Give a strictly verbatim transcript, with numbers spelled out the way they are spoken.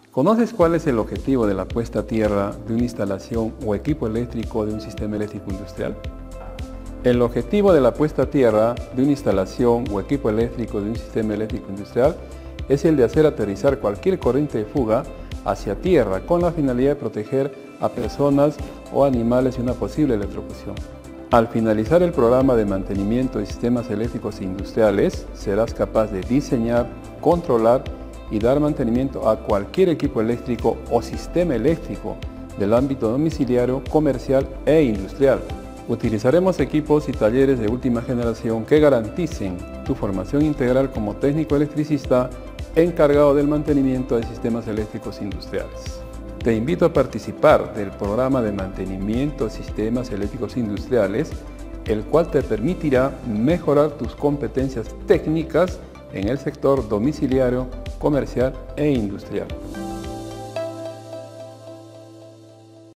¿Conoces cuál es el objetivo de la puesta a tierra de una instalación o equipo eléctrico de un sistema eléctrico industrial? El objetivo de la puesta a tierra de una instalación o equipo eléctrico de un sistema eléctrico industrial es el de hacer aterrizar cualquier corriente de fuga hacia tierra con la finalidad de proteger a personas o animales de una posible electrocución. Al finalizar el programa de mantenimiento de sistemas eléctricos industriales, serás capaz de diseñar, controlar y dar mantenimiento a cualquier equipo eléctrico o sistema eléctrico del ámbito domiciliario, comercial e industrial. Utilizaremos equipos y talleres de última generación que garanticen tu formación integral como técnico electricista encargado del mantenimiento de sistemas eléctricos industriales. Te invito a participar del programa de mantenimiento de sistemas eléctricos industriales, el cual te permitirá mejorar tus competencias técnicas en el sector domiciliario, comercial e industrial.